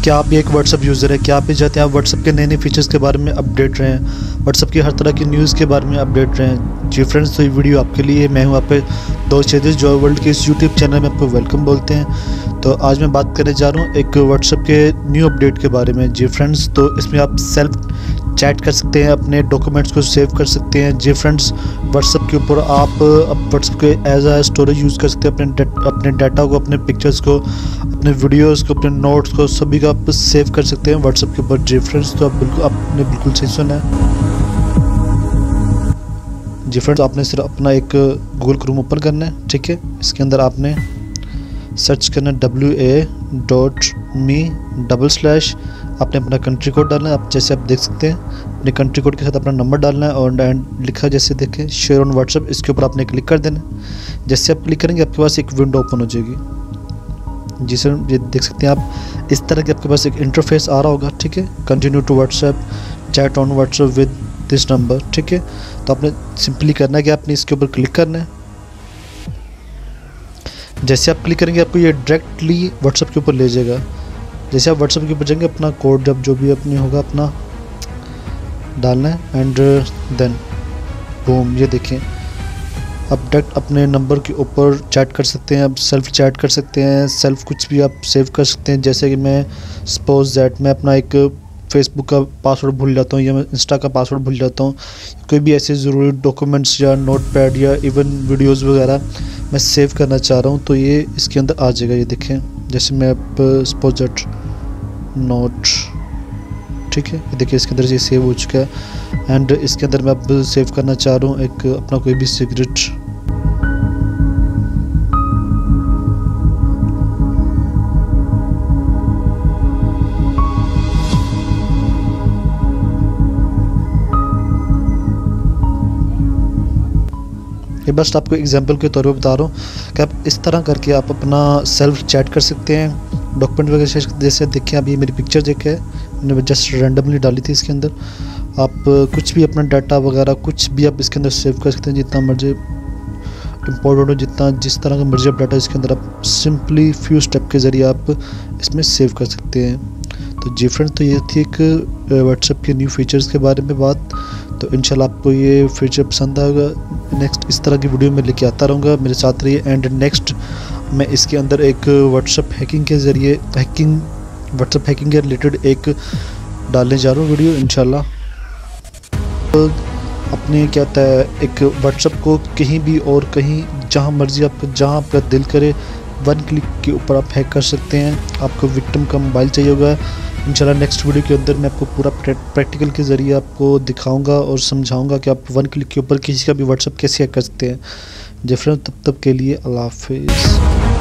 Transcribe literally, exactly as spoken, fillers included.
क्या आप भी एक व्हाट्सअप यूज़र है? क्या आप भी चाहते हैं आप व्हाट्सअप के नए नए फीचर्स के बारे में अपडेट रहें, व्हाट्सअप की हर तरह की न्यूज़ के बारे में अपडेट रहें? जी फ्रेंड्स, तो ये वीडियो आपके लिए। मैं हूं आपके दोस्त चेदिस, जो वर्ल्ड के इस यूट्यूब चैनल में आपको वेलकम बोलते हैं। तो आज मैं बात करने जा रहा हूँ एक व्हाट्सअप के न्यू अपडेट के बारे में। जी फ्रेंड्स, तो इसमें आप सेल्फ चैट कर सकते हैं, अपने डॉक्यूमेंट्स को सेव कर सकते हैं। जी फ्रेंड्स, व्हाट्सअप के ऊपर आप अब व्हाट्सअप के एज आ स्टोरेज यूज़ कर सकते हैं, अपने अपने डाटा को, अपने पिक्चर्स को, अपने वीडियोस को, अपने नोट्स को, सभी का आप सेव कर सकते हैं व्हाट्सअप के ऊपर। जी फ्रेंड्स, तो आप बिल्कुल आपने बिल्कुल सही सुना है। जी फ्रेंड्स, आपने सिर्फ अपना एक गूगल क्रोम ओपन करना है, ठीक है। इसके अंदर आपने सर्च करना है W A dot me double slash, आपने अपना कंट्री कोड डालना है। आप जैसे आप देख सकते हैं, अपने कंट्री कोड के साथ अपना नंबर डालना है और एंड लिखा जैसे देखें शेयर ऑन व्हाट्सअप, इसके ऊपर आपने क्लिक कर देना है। जैसे आप क्लिक करेंगे आपके पास एक विंडो ओपन हो जाएगी। जी सर, ये देख सकते हैं आप, इस तरह के आपके पास एक इंटरफेस आ रहा होगा, ठीक है। Continue to WhatsApp, chat on WhatsApp with this number, ठीक है। तो आपने सिंपली करना है कि आपने इसके ऊपर क्लिक करना है। जैसे आप क्लिक करेंगे आपको ये डायरेक्टली व्हाट्सएप के ऊपर ले जाएगा। जैसे आप व्हाट्सएप के ऊपर जाएंगे, अपना कोड जब जो भी अपनी होगा अपना डालना है एंड देन बूम, ये देखें आप डायरेक्ट अपने नंबर के ऊपर चैट कर सकते हैं। आप सेल्फ चैट कर सकते हैं, सेल्फ कुछ भी आप सेव कर सकते हैं। जैसे कि मैं सपोज दैट मैं अपना एक फेसबुक का पासवर्ड भूल जाता हूँ या मैं इंस्टा का पासवर्ड भूल जाता हूँ, कोई भी ऐसे ज़रूरी डॉक्यूमेंट्स या नोट पैड या इवन वीडियोस वगैरह मैं सेव करना चाह रहा हूँ, तो ये इसके अंदर आ जाएगा। ये देखें, जैसे मैं अब सपोज दैट नोट, ठीक है, ये देखिए इसके अंदर ये सेव हो चुका है। एंड इसके अंदर मैं अब सेव करना चाह रहा हूँ एक अपना कोई भी सिगरेट, ये बस आपको एग्जांपल के तौर पे बता रहा हूँ कि आप इस तरह करके आप अपना सेल्फ चैट कर सकते हैं। डॉक्यूमेंट वगैरह जैसे देखिए, आप ये मेरी पिक्चर देखे है, मैंने जस्ट रैंडमली डाली थी इसके अंदर। आप कुछ भी अपना डाटा वगैरह कुछ भी आप इसके अंदर सेव कर सकते हैं, जितना मर्जी इम्पोर्टेंट हो, जितना जिस तरह का मर्जी आप डाटा इसके अंदर आप सिंपली फ्यू स्टेप के ज़रिए आप इसमें सेव कर सकते हैं। तो जी फ्रेंड्स, तो ये थी एक व्हाट्सएप के न्यू फीचर्स के बारे में बात। तो इंशाल्लाह आपको ये फीचर पसंद आएगा। नेक्स्ट इस तरह की वीडियो मैं लेके आता रहूँगा, मेरे साथ रहिए। एंड नेक्स्ट मैं इसके अंदर एक व्हाट्सएप हैकिंग के ज़रिए हैकिंग व्हाट्सएप हैकिंग के रिलेटेड एक डालने जा रहा हूँ वीडियो इंशाल्लाह। तो अपने क्या होता है, एक व्हाट्सएप को कहीं भी और कहीं जहाँ मर्जी आपको जहाँ आपका दिल करे वन क्लिक के ऊपर आप हैक कर सकते हैं। आपको विक्टिम का मोबाइल चाहिए होगा। इंशाल्लाह नेक्स्ट वीडियो के अंदर मैं आपको पूरा प्रैक्टिकल के ज़रिए आपको दिखाऊंगा और समझाऊंगा कि आप वन क्लिक के ऊपर किसी का भी व्हाट्सएप कैसे हैक कर सकते हैं। जी फ्रेंड्स, तब तक के लिए अल्लाह हाफिज़।